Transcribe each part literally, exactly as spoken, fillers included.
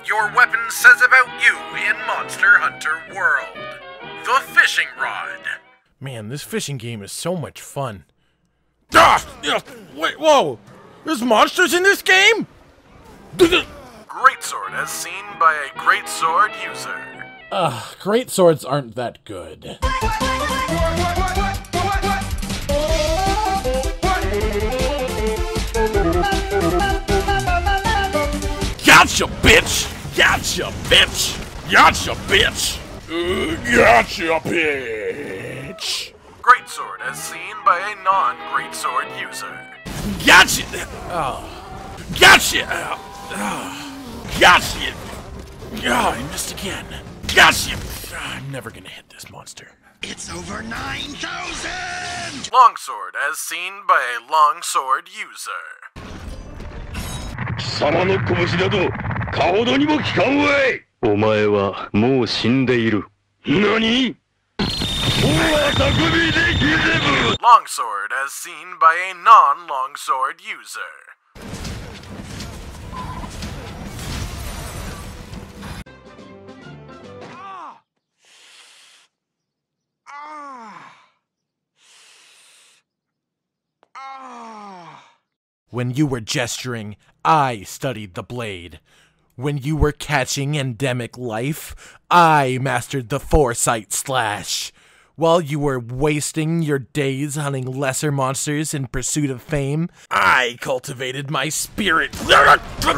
your weapon says about you in Monster Hunter World. The fishing rod. Man, this fishing game is so much fun. Ah! Wait, whoa! There's monsters in this game? Greatsword as seen by a greatsword user. Ugh, great swords aren't that good. Gotcha, bitch! Gotcha, bitch! Gotcha, bitch! Uh, gotcha, bitch! Greatsword as seen by a non-greatsword user. Gotcha! Oh. Gotcha! Oh. Gotcha! Oh, I missed again. Gotcha! Oh, I'm never gonna hit this monster. It's over nine thousand! Longsword as seen by a longsword user. 貴様の拳などかほどにも効かんわい。お前はもう死んでいる。何？ Longsword as seen by a non-longsword user. When you were gesturing, I studied the blade. When you were catching endemic life, I mastered the foresight slash. While you were wasting your days hunting lesser monsters in pursuit of fame, I cultivated my spirit. Sword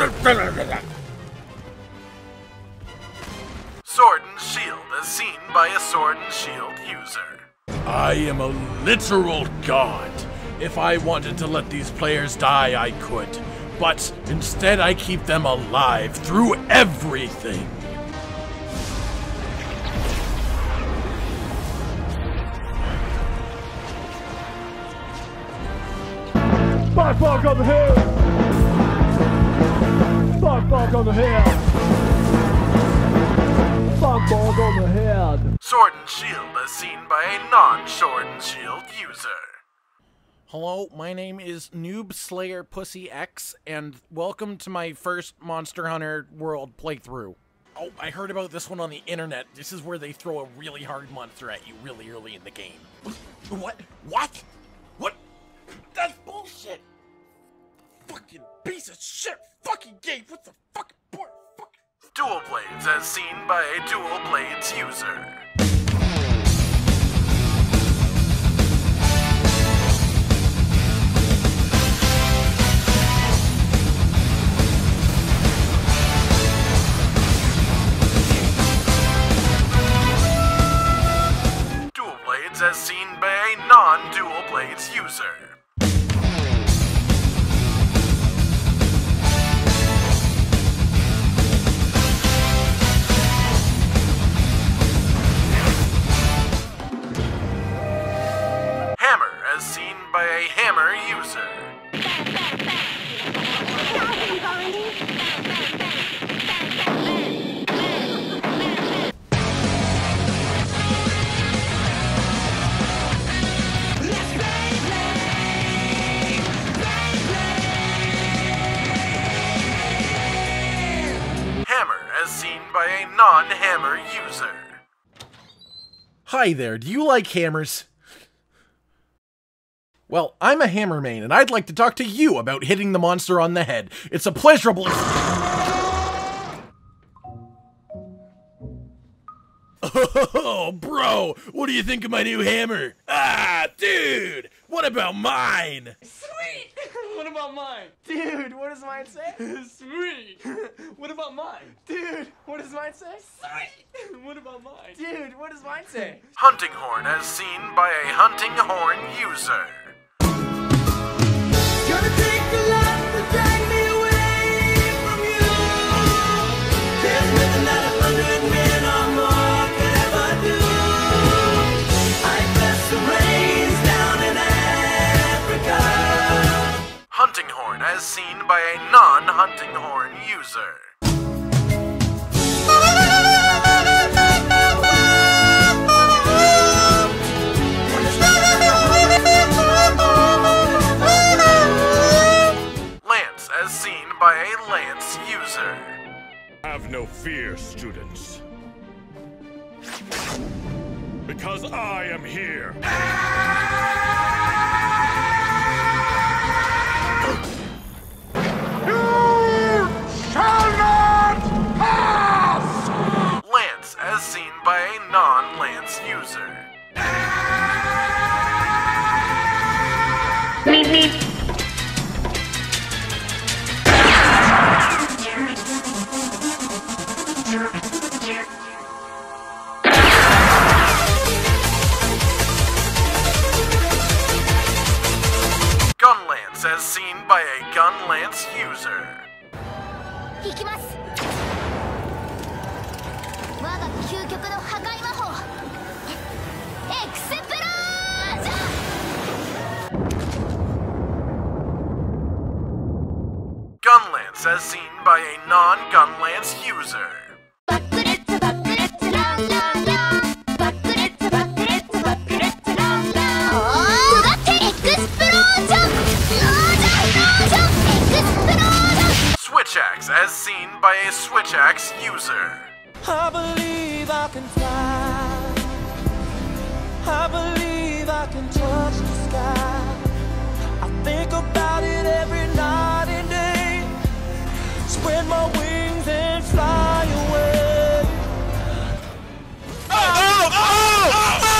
and shield as seen by a sword and shield user. I am a literal god. If I wanted to let these players die, I could. But instead, I keep them alive through everything. Fuck, fuck on the hill! Fuck, fuck on the hill! Fuck, fuck on the head! Sword and shield as seen by a non-sword and shield user. Hello, my name is Noob Slayer Pussy X, and welcome to my first Monster Hunter World playthrough. Oh, I heard about this one on the internet. This is where they throw a really hard monster at you really early in the game. What? What? What? That's bullshit! Fucking piece of shit fucking game! What's the fucking point? Fuck. Dual blades as seen by a dual blades user. Dual blades as seen by a non-dual blades user. As seen by a hammer user. Hammer as seen by a non-hammer user. Hi there, do you like hammers? Well, I'm a hammer main, and I'd like to talk to you about hitting the monster on the head. It's a pleasurable... Oh, bro! What do you think of my new hammer? Ah, dude! What about mine? Sweet! What about mine? Dude, what does mine say? Sweet! What about mine? Dude, what does mine say? Sweet! What about mine? Dude, what does mine say? Hunting horn as seen by a hunting horn user. Gonna take the love to drag me away from you. There's nothing that a hundred men or more could ever do. I bless the rains down in Africa. Hunting horn as seen by a non-hunting horn user. Lance as seen by a lance user. Have no fear, students. Because I am here. Lance, as seen by a non-Lance user. Gun Lance, as seen by a Gun Lance user. 行きます。我が究極の破壊魔法エクスプロージョン。 Gun Lance, as seen by a non-Gun Lance user. バックレッツバックレッツランランランバックレッツバックレッツバックレッツランランおーだってエクスプロージョンロージャンロージャンエクスプロージョン Switch Axe, as seen by a Switch Axe user. I believe I can fly. I believe I can touch the sky. I think about it every night and day. Spread my wings and fly away. Oh, oh, oh, oh, oh,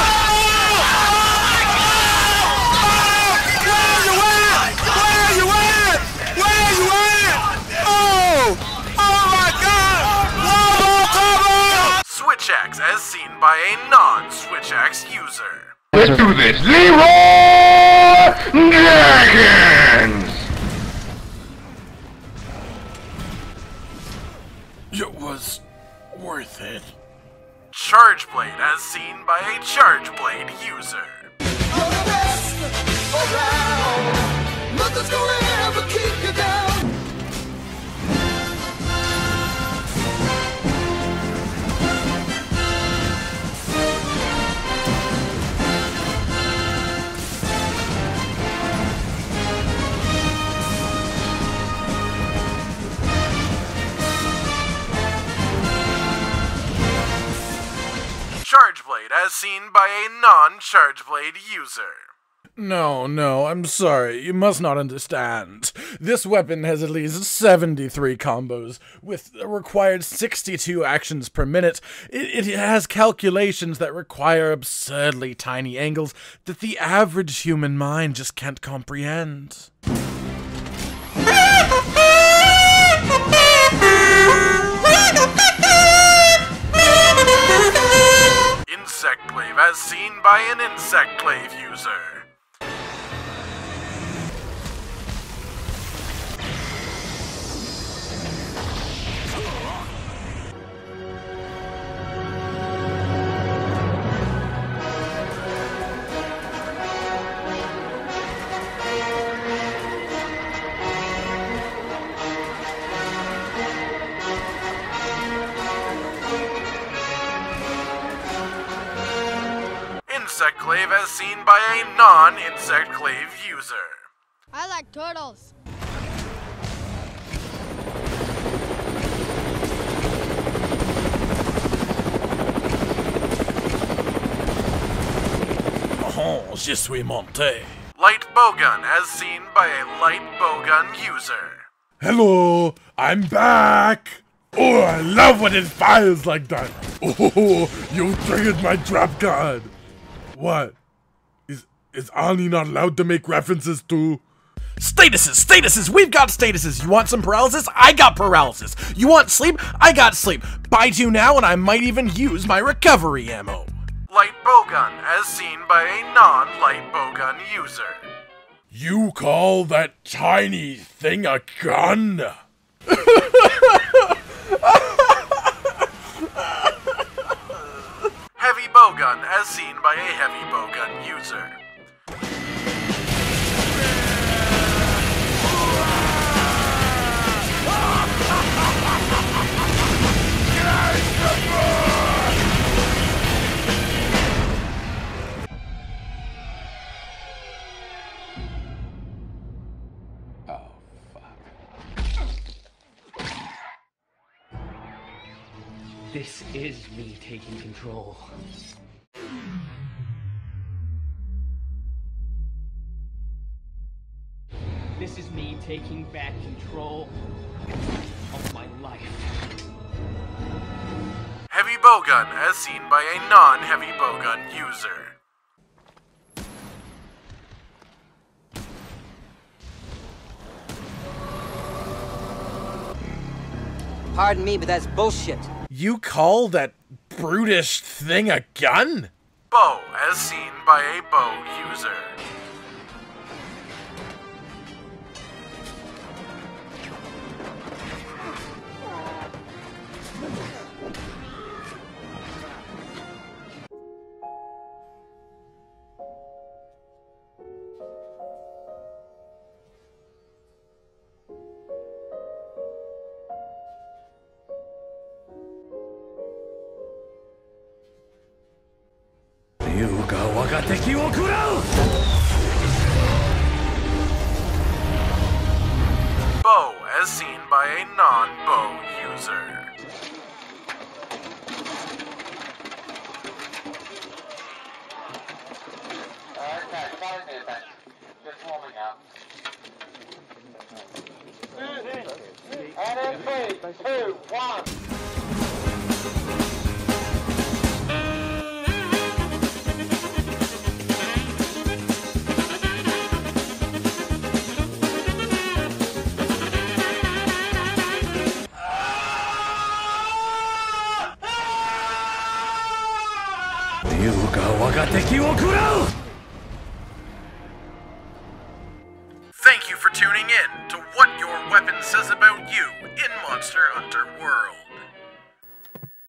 Where you at? Where you at? Where you at? Oh! Oh my God! Switch Axe, as seen by a non-Switch Axe user. Let's do this. Leroy Dragons! It was worth it. Charge Blade, as seen by a Charge Blade user. You're the best around. Nothing's gonna ever keep you down. Charge Blade, as seen by a non-Charge Blade user. No, no, I'm sorry. You must not understand. This weapon has at least seventy-three combos, with a required sixty-two actions per minute. It, it has calculations that require absurdly tiny angles that the average human mind just can't comprehend. Insect Glaive, as seen by an Insect Glaive user. Insect Glaive, as seen by a non-Insect Glaive user. I like turtles. Oh, je suis monté. Light Bowgun, as seen by a Light Bowgun user. Hello, I'm back. Oh, I love when it fires like that. Oh, you triggered my trap card. What? Is is Ani not allowed to make references to? Statuses, statuses, we've got statuses. You want some paralysis? I got paralysis. You want sleep? I got sleep. Buy two now and I might even use my recovery ammo. Light Bowgun, as seen by a non-Light Bowgun user. You call that tiny thing a gun? Heavy Bowgun, as seen by a Heavy Bowgun user. This is me taking control. This is me taking back control of my life. Heavy bowgun as seen by a non-heavy bowgun user. Pardon me, but that's bullshit. You call that brutish thing a gun? Bow as seen by a bow user. Bow as seen by a non-bow user. Okay, sorry there, but just warming up. And in three, two, one. Thank you for tuning in to What Your Weapon Says About You in Monster Hunter World.